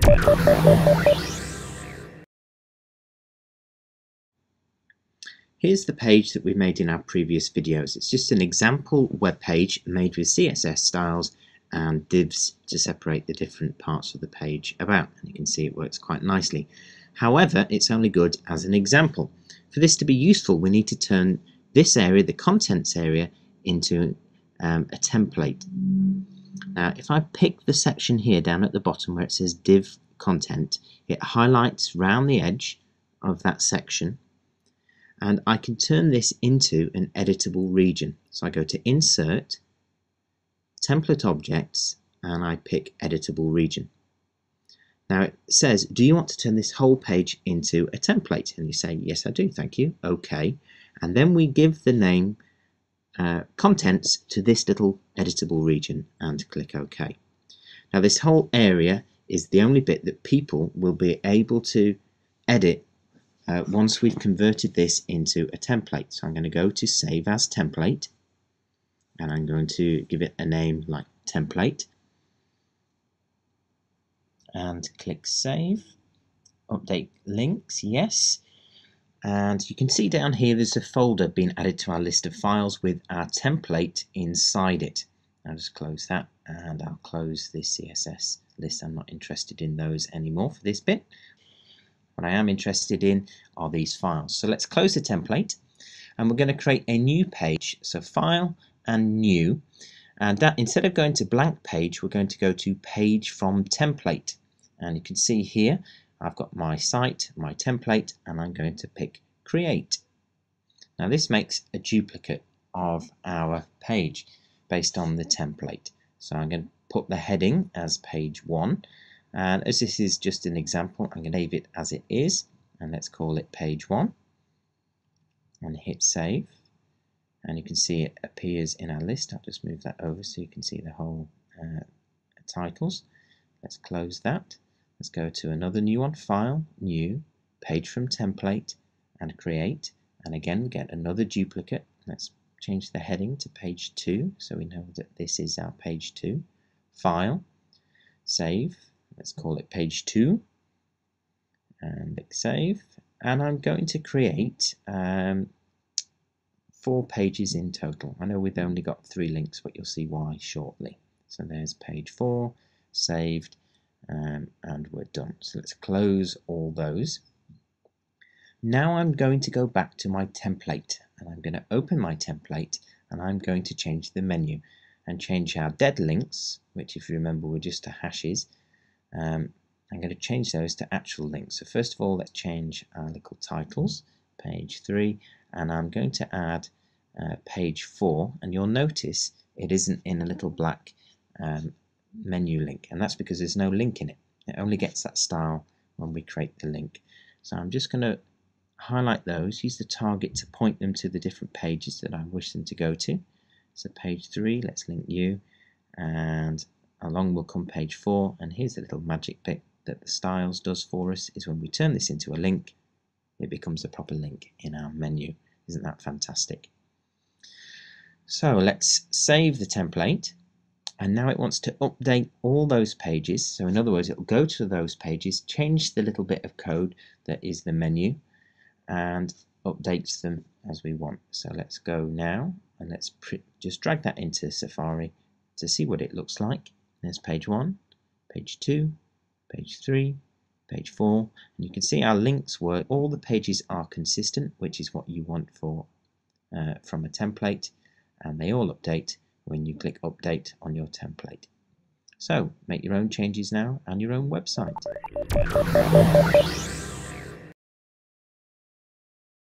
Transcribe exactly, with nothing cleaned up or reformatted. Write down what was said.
Here's the page that we made in our previous videos. It's just an example web page made with C S S styles and divs to separate the different parts of the page about, and you can see it works quite nicely. However, it's only good as an example. For this to be useful, we need to turn this area, the contents area, into um, a template. Now, if I pick the section here down at the bottom where it says div content, it highlights round the edge of that section, and I can turn this into an editable region. So I go to Insert, Template Objects, and I pick Editable Region. Now it says, do you want to turn this whole page into a template? And you say, yes I do, thank you, okay. And then we give the name uh, Contents to this little editable region and click OK. Now this whole area is the only bit that people will be able to edit Uh, once we've converted this into a template. So I'm going to go to Save as Template, and I'm going to give it a name like Template, and click Save. Update links, yes. And you can see down here there's a folder being added to our list of files with our template inside it. I'll just close that, and I'll close this C S S list. I'm not interested in those anymore for this bit. What I am interested in are these files. So let's close the template, and we're going to create a new page. So File and New, and that instead of going to blank page, we're going to go to Page from Template. And you can see here I've got my site, my template, and I'm going to pick Create. Now this makes a duplicate of our page based on the template. So I'm going to put the heading as page one. And as this is just an example, I'm going to leave it as it is, and let's call it page one, and hit save, and you can see it appears in our list. I'll just move that over so you can see the whole uh, titles. Let's close that. Let's go to another new one, File, New, Page from Template, and Create, and again we get another duplicate. Let's change the heading to page two so we know that this is our page two. File, Save. Let's call it page two, and click save, and I'm going to create um, four pages in total. I know we've only got three links, but you'll see why shortly. So there's page four, saved, um, and we're done. So let's close all those. Now I'm going to go back to my template, and I'm going to open my template, and I'm going to change the menu and change our dead links, which if you remember were just a hashes. Um, I'm going to change those to actual links. So first of all, let's change our little titles, page three, and I'm going to add uh, page four, and you'll notice it isn't in a little black um, menu link, and that's because there's no link in it. It only gets that style when we create the link. So I'm just going to highlight those, use the target to point them to the different pages that I wish them to go to. So page three, let's link you, and along will come page four, and here's the little magic bit that the styles does for us, is when we turn this into a link, it becomes a proper link in our menu. Isn't that fantastic? So let's save the template, and now it wants to update all those pages. So in other words, it will go to those pages, change the little bit of code that is the menu, and updates them as we want. So let's go now, and let's just drag that into Safari to see what it looks like. There's page one, page two, page three, page four, and you can see our links work. All the pages are consistent, which is what you want for uh, from a template, and they all update when you click Update on your template. So make your own changes now and your own website.